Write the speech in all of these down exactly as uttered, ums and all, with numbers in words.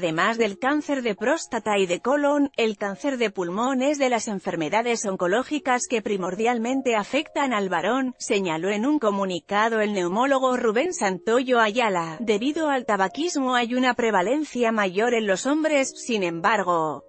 Además del cáncer de próstata y de colon, el cáncer de pulmón es de las enfermedades oncológicas que primordialmente afectan al varón, señaló en un comunicado el neumólogo Rubén Santoyo Ayala. Debido al tabaquismo hay una prevalencia mayor en los hombres, sin embargo.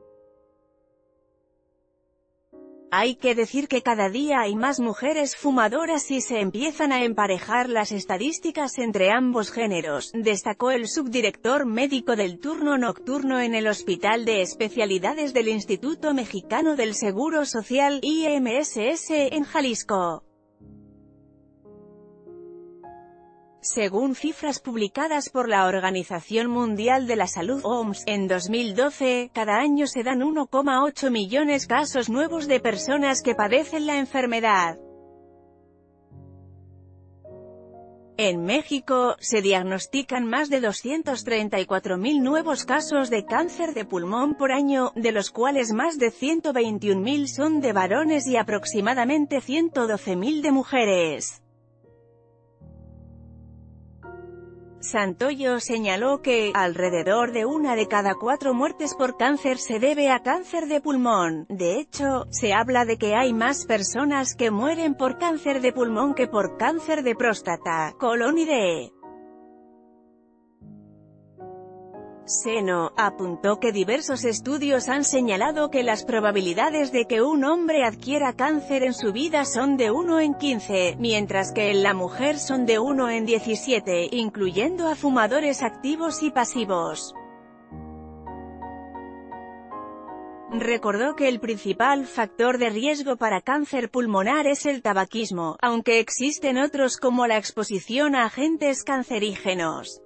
Hay que decir que cada día hay más mujeres fumadoras y se empiezan a emparejar las estadísticas entre ambos géneros, destacó el subdirector médico del turno nocturno en el Hospital de Especialidades del Instituto Mexicano del Seguro Social, I M S S, en Jalisco. Según cifras publicadas por la Organización Mundial de la Salud O M S, en dos mil doce, cada año se dan uno coma ocho millones casos nuevos de personas que padecen la enfermedad. En México, se diagnostican más de doscientos treinta y cuatro mil nuevos casos de cáncer de pulmón por año, de los cuales más de ciento veintiún mil son de varones y aproximadamente ciento doce mil de mujeres. Santoyo señaló que, alrededor de una de cada cuatro muertes por cáncer se debe a cáncer de pulmón. De hecho, se habla de que hay más personas que mueren por cáncer de pulmón que por cáncer de próstata, colon y de seno. Apuntó que diversos estudios han señalado que las probabilidades de que un hombre adquiera cáncer en su vida son de uno en quince, mientras que en la mujer son de uno en diecisiete, incluyendo a fumadores activos y pasivos. Recordó que el principal factor de riesgo para cáncer pulmonar es el tabaquismo, aunque existen otros como la exposición a agentes cancerígenos.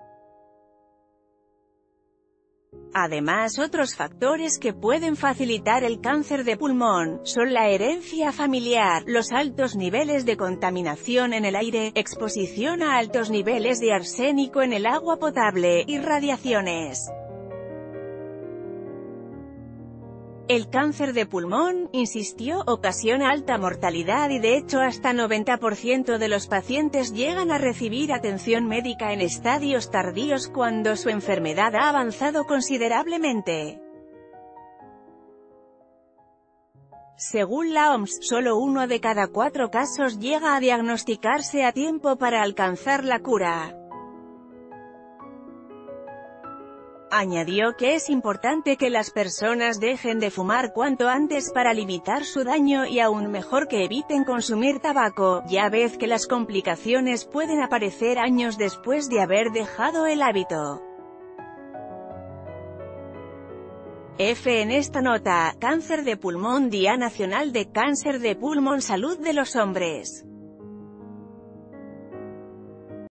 Además, otros factores que pueden facilitar el cáncer de pulmón, son la herencia familiar, los altos niveles de contaminación en el aire, exposición a altos niveles de arsénico en el agua potable, y radiaciones. El cáncer de pulmón, insistió, ocasiona alta mortalidad y de hecho hasta noventa por ciento de los pacientes llegan a recibir atención médica en estadios tardíos cuando su enfermedad ha avanzado considerablemente. Según la O M S, solo uno de cada cuatro casos llega a diagnosticarse a tiempo para alcanzar la cura. Añadió que es importante que las personas dejen de fumar cuanto antes para limitar su daño y aún mejor que eviten consumir tabaco, ya vez que las complicaciones pueden aparecer años después de haber dejado el hábito. F en esta nota, cáncer de pulmón, Día Nacional de Cáncer de Pulmón, Salud de los Hombres.